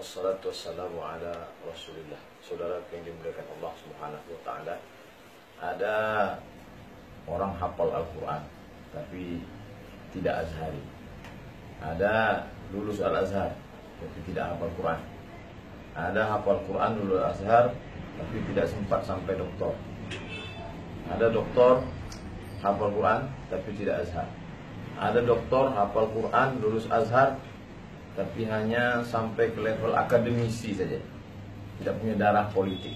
Wassalatu wassalamu ala Rasulillah. Saudara yang dimuliakan Allah Subhanahu wa taala, ada orang hafal Al-Quran tapi tidak azhari. Ada lulus Al-Azhar tapi tidak hafal Quran. Ada hafal Quran lulus Azhar tapi tidak sempat sampai doktor. Ada doktor hafal Quran tapi tidak azhar. Ada doktor hafal Quran lulus Azhar tapi hanya sampai ke level akademisi saja, tidak punya darah politik.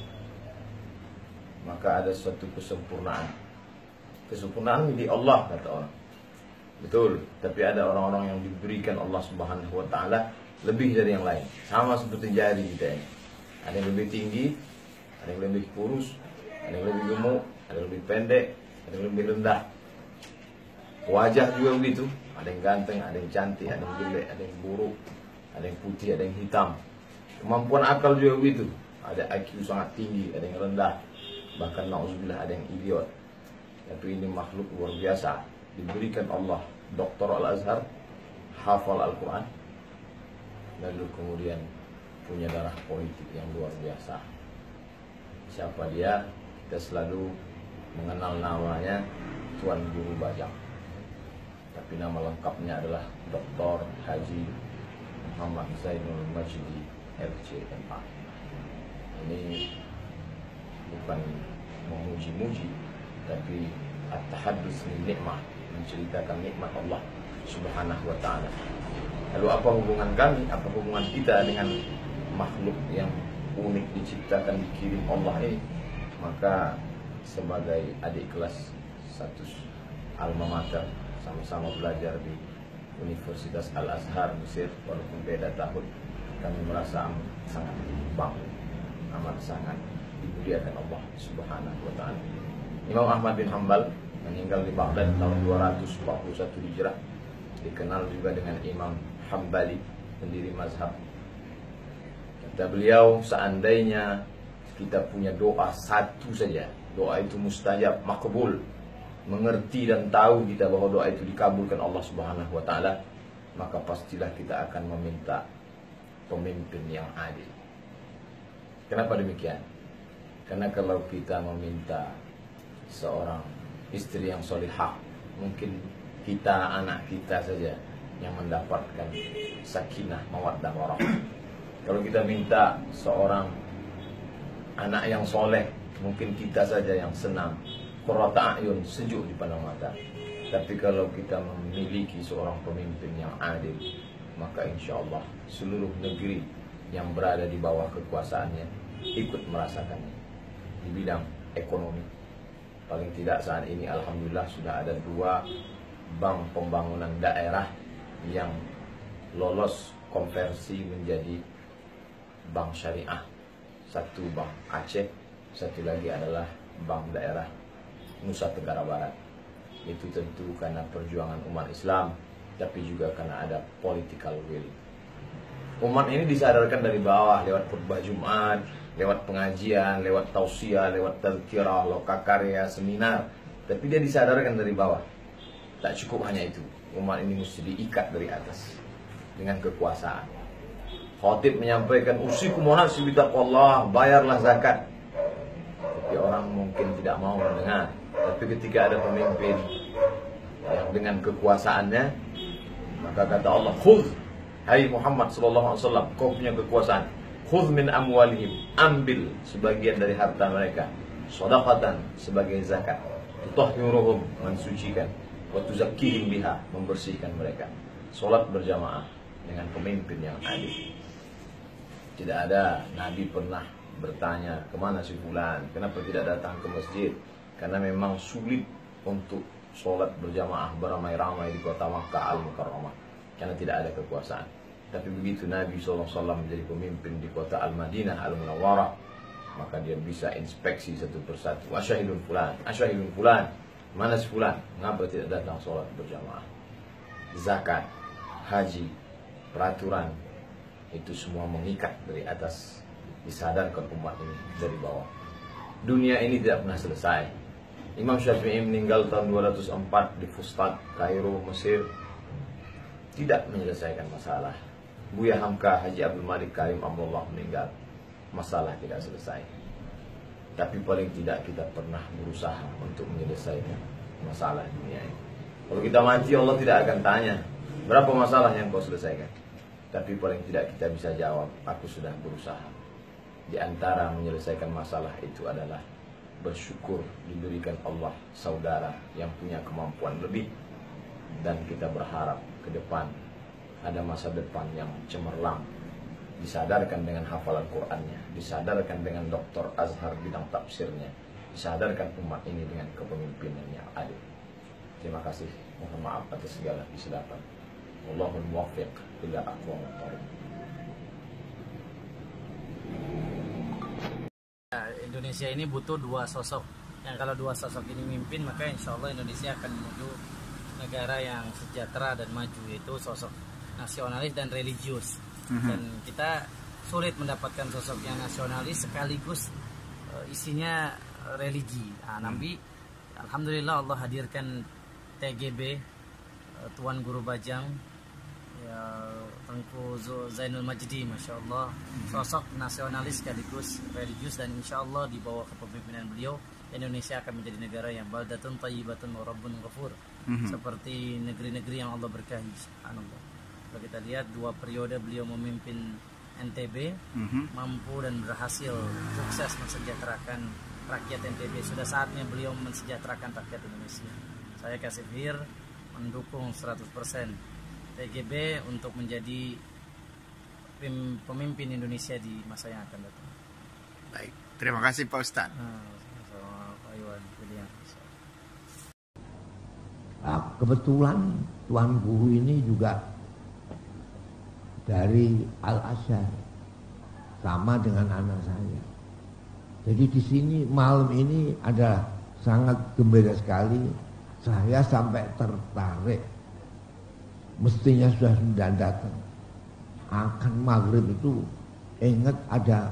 Maka ada suatu kesempurnaan. Kesempurnaan milik Allah, kata orang. Betul, tapi ada orang-orang yang diberikan Allah Subhanahu wa taala lebih dari yang lain. Sama seperti jari kita ini. Ada yang lebih tinggi, ada yang lebih kurus, ada yang lebih gemuk, ada yang lebih pendek, ada yang lebih rendah. Wajah juga begitu. Ada yang ganteng, ada yang cantik, ada yang jelek, ada yang buruk, ada yang putih, ada yang hitam. Kemampuan akal juga begitu. Ada IQ sangat tinggi, ada yang rendah. Bahkan na'udzubillah ada yang idiot. Tapi ini makhluk luar biasa. Diberikan Allah Doktor Al-Azhar, hafal Al-Quran, lalu kemudian punya darah politik yang luar biasa. Siapa dia? Kita selalu mengenal namanya Tuan Guru Bajang. Tapi nama lengkapnya adalah Dr. Haji Muhammad Zainul Majdi LC.MA. Ini bukan memuji-muji, tapi at-tahaddus min nikmah, menceritakan nikmat Allah Subhanahu wa taala. Lalu apa hubungan kami, apa hubungan kita dengan makhluk yang unik diciptakan, dikirim Allah ini? Maka sebagai adik kelas satu alma mater, sama-sama belajar di Universitas Al-Azhar Mesir, walaupun beda tahun, kami merasa sangat bangga, amat sangat dimuliakan Allah Subhanahu wa taala. Imam Ahmad bin Hanbal meninggal di Baghdad tahun 241 Hijrah, dikenal juga dengan Imam Hambali, pendiri mazhab. Kata beliau, seandainya kita punya doa satu saja, doa itu mustajab, makbul, mengerti dan tahu kita bahwa doa itu dikabulkan Allah Subhanahu wa taala, maka pastilah kita akan meminta pemimpin yang adil. Kenapa demikian? Karena kalau kita meminta seorang istri yang solihah, mungkin kita, anak kita saja yang mendapatkan sakinah, mawaddah, warahmah. Kalau kita minta seorang anak yang soleh, mungkin kita saja yang senang, qurrata a'yun, sejuk di pandang mata. Tapi kalau kita memiliki seorang pemimpin yang adil, maka insya Allah seluruh negeri yang berada di bawah kekuasaannya ikut merasakannya. Di bidang ekonomi, paling tidak saat ini alhamdulillah sudah ada 2 bank pembangunan daerah yang lolos konversi menjadi bank syariah. Satu bank Aceh, satu lagi adalah bank daerah Nusa Tenggara Barat. Itu tentu karena perjuangan umat Islam, tapi juga karena ada political will. Umat ini disadarkan dari bawah lewat khutbah Jumat, lewat pengajian, lewat tausiah, lewat tazkirah, lokakarya, seminar. Tapi dia disadarkan dari bawah. Tak cukup hanya itu. Umat ini mesti diikat dari atas dengan kekuasaan. Khatib menyampaikan, usikum wa nafsi bitaqwallah, bayarlah zakat. Tapi orang mungkin tidak mau mendengar. Tapi ketika ada pemimpin yang dengan kekuasaannya, maka kata Allah, khudh, hai Muhammad sallallahu alaihi wasallam, kau punya kekuasaan, khudh min amwalihim, ambil sebagian dari harta mereka, shadaqatan, sebagai zakat, tutahhiruhum, mensucikan, wa tuzakkihim biha, membersihkan mereka. Salat berjamaah dengan pemimpin yang adil. Tidak ada Nabi pernah bertanya, kemana si fulan, kenapa tidak datang ke masjid? Karena memang sulit untuk sholat berjamaah beramai-ramai di kota Makkah Al-Mukarramah, karena tidak ada kekuasaan. Tapi begitu Nabi SAW menjadi pemimpin di kota Al-Madinah Al-Munawwarah, maka dia bisa inspeksi satu persatu. Asyahidun fulan, mana si fulan? Mengapa tidak datang sholat berjamaah? Zakat, haji, peraturan, itu semua mengikat dari atas, disadarkan umat ini dari bawah. Dunia ini tidak pernah selesai. Imam Syafi'i meninggal tahun 204 di Fustat, Kairo, Mesir. Tidak menyelesaikan masalah. Buya Hamka Haji Abdul Malik Karim Abdullah meninggal, masalah tidak selesai. Tapi paling tidak kita pernah berusaha untuk menyelesaikan masalah dunia ini. Kalau kita mati, Allah tidak akan tanya berapa masalah yang kau selesaikan. Tapi paling tidak kita bisa jawab, aku sudah berusaha. Di antara menyelesaikan masalah itu adalah bersyukur diberikan Allah saudara yang punya kemampuan lebih. Dan kita berharap ke depan ada masa depan yang cemerlang. Disadarkan dengan hafalan Qur'annya, disadarkan dengan Dr. Azhar bidang tafsirnya, disadarkan umat ini dengan kepemimpinan yang adil. Terima kasih. Mohon maaf atas segala kesilapan. Wallahul muwaffiq ila aqwamit thoriq. Indonesia ini butuh dua sosok. Yang kalau dua sosok ini mimpin, maka insya Allah Indonesia akan menuju negara yang sejahtera dan maju, yaitu sosok nasionalis dan religius. Dan kita sulit mendapatkan sosok yang nasionalis sekaligus isinya religi. Nabi, alhamdulillah Allah hadirkan TGB, Tuan Guru Bajang, ya, Tengku Zainul Majdi, masya Allah, sosok nasionalis sekaligus religius, dan insya Allah di bawah kepemimpinan beliau Indonesia akan menjadi negara yang baldatun thayyibatun wa rabbun ghafur, seperti negeri-negeri yang Allah berkahi. Subhanallah. Kalau kita lihat 2 periode beliau memimpin NTB, mampu dan berhasil sukses mensejahterakan rakyat NTB. Sudah saatnya beliau mensejahterakan rakyat Indonesia. Saya kasih fir mendukung 100% TGB untuk menjadi pemimpin Indonesia di masa yang akan datang. Baik, terima kasih Pak Ustadz. Nah, kebetulan Tuan Guru ini juga dari Al-Azhar, sama dengan anak saya. Jadi di sini malam ini ada sangat gembira sekali. Saya sampai tertarik. Mestinya sudah datang. Akan maghrib itu ingat ada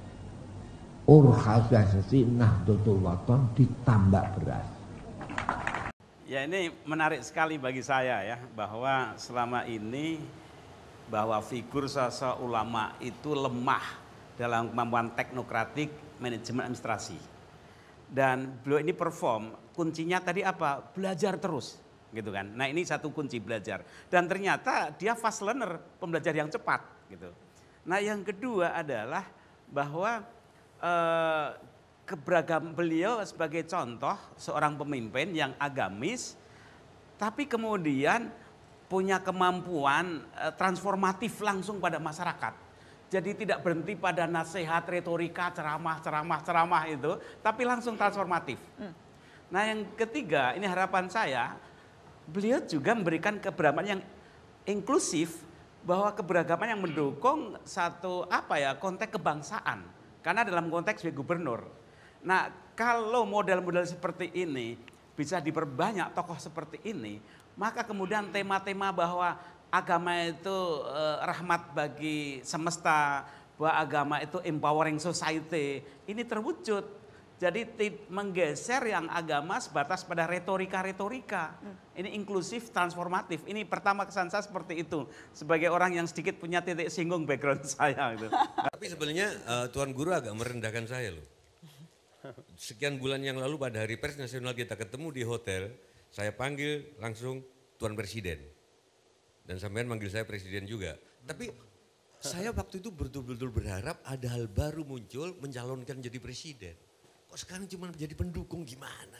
organisasi Nahdlatul Wathon ditambah beras. Ya, ini menarik sekali bagi saya ya, bahwa selama ini bahwa figur sosok ulama itu lemah dalam kemampuan teknokratik, manajemen administrasi. Dan beliau ini perform, kuncinya tadi apa? Belajar terus, gitu kan. Nah, ini satu kunci, belajar. Dan ternyata dia fast learner, pembelajar yang cepat, gitu. Nah, yang kedua adalah bahwa keberagaman beliau sebagai contoh seorang pemimpin yang agamis, tapi kemudian punya kemampuan transformatif langsung pada masyarakat. Jadi tidak berhenti pada nasihat, retorika, ceramah itu, tapi langsung transformatif. Nah, yang ketiga, ini harapan saya, beliau juga memberikan keberagaman yang inklusif, bahwa keberagaman yang mendukung satu konteks kebangsaan. Karena dalam konteks sebagai gubernur. Nah, kalau model-model seperti ini bisa diperbanyak tokoh seperti ini, maka kemudian tema-tema bahwa agama itu rahmat bagi semesta, bahwa agama itu empowering society, ini terwujud. Jadi menggeser yang agama sebatas pada retorika-retorika. Ini inklusif, transformatif. Ini pertama kesan saya seperti itu. Sebagai orang yang sedikit punya titik singgung background saya. Gitu. Tapi sebenarnya Tuan Guru agak merendahkan saya loh. Sekian bulan yang lalu pada Hari Pers Nasional kita ketemu di hotel, saya panggil langsung Tuan Presiden. Dan sampean manggil saya Presiden juga. Tapi saya waktu itu betul-betul berharap ada hal baru muncul mencalonkan jadi Presiden. Kok sekarang cuma menjadi pendukung, gimana?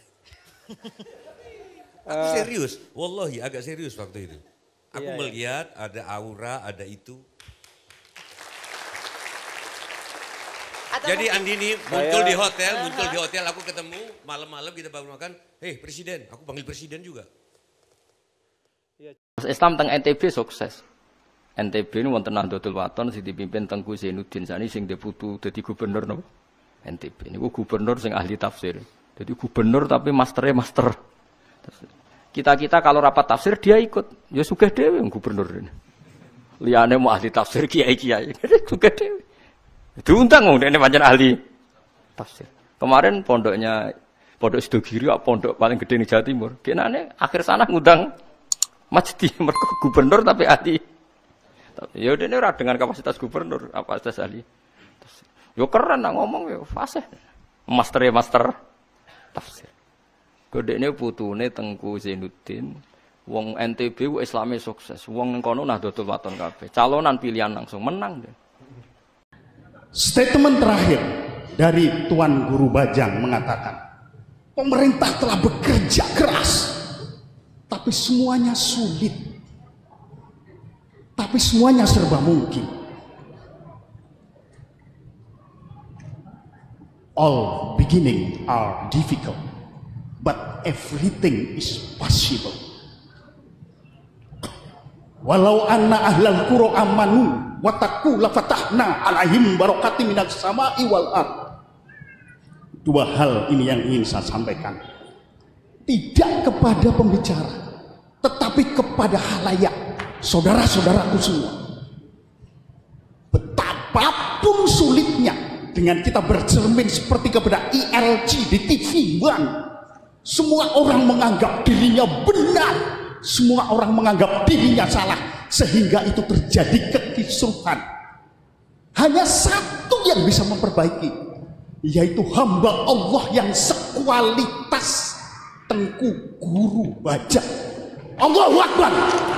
Aku serius, wallahi agak serius waktu itu. Aku melihat ada aura, ada itu. Jadi Andini muncul di hotel, aku ketemu malam-malam kita baru makan. Hei Presiden, aku panggil Presiden juga. Islam teng NTB sukses. NTB ini wonten Nahdlatul Wathon sing dipimpin Tengku Zainuddin sani sing deputu dadi gubernur napa? NTB niku gubernur sing ahli tafsir. Jadi gubernur tapi masternya master. Kita kalau rapat tafsir dia ikut. Ya sugih dhewe gubernur ini. Liyane mau ahli tafsir kiai-kiai. Sugih dhewe. Diundang wong dene pancen ahli tafsir. Kemarin pondok Sidogiri pondok paling gede di Jawa Timur. Kenane akhir sana ngundang Majdi mergo gubernur tapi ahli Ya udah ini ora dengan kapasitas gubernur, kapasitas ahli. Yo keren nak ngomong yo fasih. Master tafsir. Godekne putune Tengku Zainuddin, wong NTB ku Islame sukses. Wong ning kono Nahdlatul Wathon kabeh. Calonan pilihan langsung menang deh. Statement terakhir dari Tuan Guru Bajang mengatakan, pemerintah telah bekerja keras, tapi semuanya sulit. Tapi semuanya serba mungkin. All beginning are difficult, but everything is possible. Walau anna ahlal qura amanu wa taqu la fatahna alaihim barakatim minas sama'i wal ard. Dua hal ini yang ingin saya sampaikan. Tidak kepada pembicara, tetapi kepada halayak. Saudara-saudaraku semua, betapapun sulitnya dengan kita bercermin seperti kepada ILC di TV One, semua orang menganggap dirinya benar, semua orang menganggap dirinya salah, sehingga itu terjadi kekisruhan. Hanya satu yang bisa memperbaiki, yaitu hamba Allah yang sekualitas Tengku Guru Bajang. Allahu Akbar.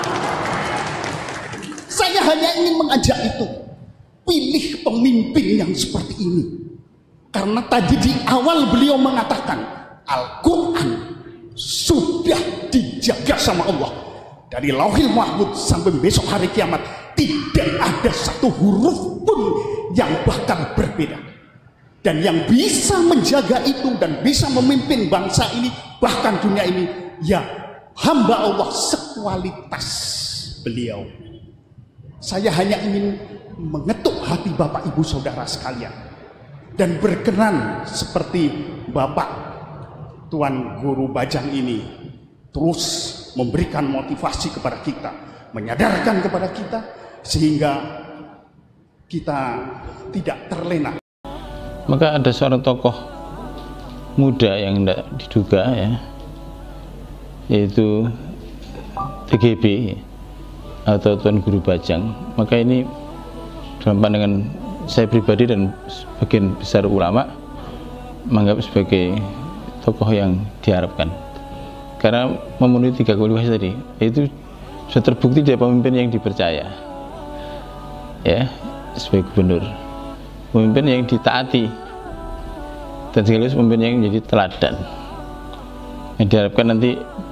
Saya hanya ingin mengajak itu, pilih pemimpin yang seperti ini. Karena tadi di awal beliau mengatakan, Al-Quran sudah dijaga sama Allah. Dari Lauhil Mahfudz sampai besok hari kiamat, tidak ada satu huruf pun yang bakal berbeda. Dan yang bisa menjaga itu dan bisa memimpin bangsa ini, bahkan dunia ini, ya hamba Allah sekualitas beliau. Saya hanya ingin mengetuk hati Bapak Ibu Saudara sekalian dan berkenan seperti Bapak Tuan Guru Bajang ini terus memberikan motivasi kepada kita, menyadarkan kepada kita sehingga kita tidak terlena. Maka ada seorang tokoh muda yang tidak diduga ya, yaitu TGB atau Tuan Guru Bajang. Maka ini dalam pandangan saya pribadi dan sebagian besar ulama menganggap sebagai tokoh yang diharapkan karena memenuhi 3 kualifikasi tadi, yaitu sudah terbukti dia pemimpin yang dipercaya ya sebagai gubernur, pemimpin yang ditaati, dan sekaligus pemimpin yang menjadi teladan yang diharapkan nanti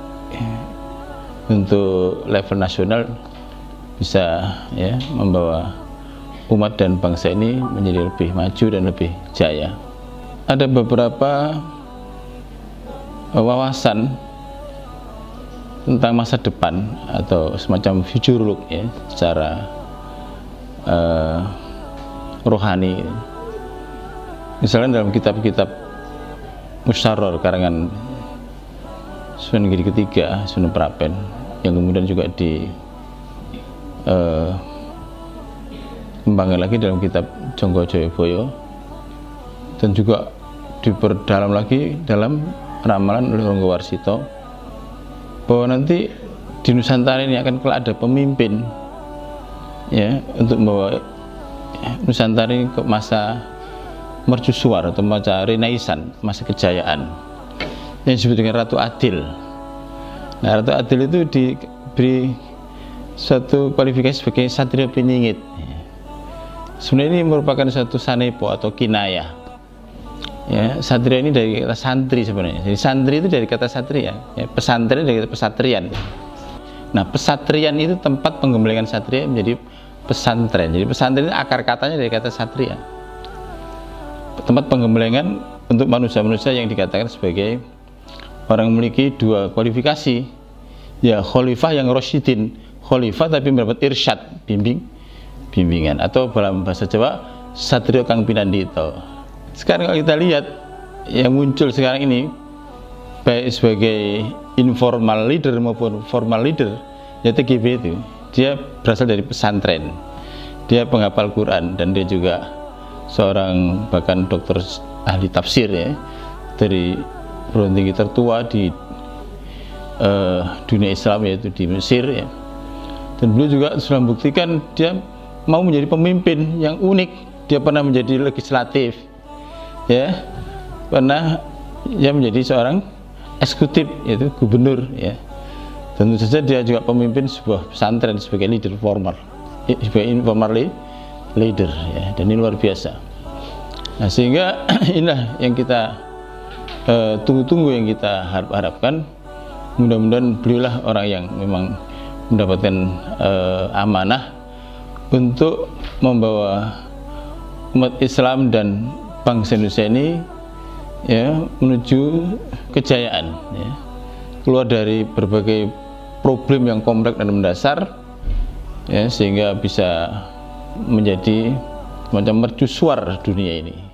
untuk level nasional bisa ya membawa umat dan bangsa ini menjadi lebih maju dan lebih jaya. Ada beberapa wawasan tentang masa depan atau semacam future look ya secara rohani. Misalnya dalam kitab-kitab Musyarrar karangan Sunan Giri ketiga, Sunan Prapen, yang kemudian juga kembangkan lagi dalam kitab Jonggo Joyoboyo, dan juga diperdalam lagi dalam ramalan oleh Ronggo Warsito bahwa nanti di Nusantara ini akan kelak ada pemimpin ya untuk membawa Nusantara ini ke masa mercusuar atau masa renaisan, masa kejayaan yang disebut dengan Ratu Adil. Nah, Ratu Adil itu diberi suatu kualifikasi sebagai satria piningit. Sebenarnya ini merupakan suatu sanepo atau kinayah. Ya, satria ini dari kata santri sebenarnya. Jadi santri itu dari kata satria, ya, pesantren dari kata pesatrian. Nah, pesatrian itu tempat penggembelengan satria menjadi pesantren. Jadi pesantren itu akar katanya dari kata satria. Tempat penggembelengan untuk manusia-manusia yang dikatakan sebagai orang yang memiliki 2 kualifikasi. Ya, khalifah yang rasyidin, khalifah tapi mendapat irsyad, bimbingan, atau dalam bahasa Jawa satrio kang pinandito. Sekarang kalau kita lihat yang muncul sekarang ini baik sebagai informal leader maupun formal leader, ya TGB itu dia berasal dari pesantren, dia penghafal Quran, dan dia juga seorang bahkan dokter ahli tafsir ya, dari perguruan tinggi tertua di dunia Islam, yaitu di Mesir ya. Dan beliau juga sudah membuktikan dia mau menjadi pemimpin yang unik. Dia pernah menjadi legislatif, ya, pernah dia menjadi seorang eksekutif, yaitu gubernur, ya. Tentu saja dia juga pemimpin sebuah pesantren sebagai leader formal, sebagai informal leader, ya, dan ini luar biasa. Nah, sehingga inilah yang kita tunggu-tunggu, yang kita harapkan. Mudah-mudahan beliaulah orang yang memang mendapatkan amanah untuk membawa umat Islam dan bangsa Indonesia ini, ya, menuju kejayaan, ya, keluar dari berbagai problem yang kompleks dan mendasar, ya, sehingga bisa menjadi semacam mercusuar dunia ini.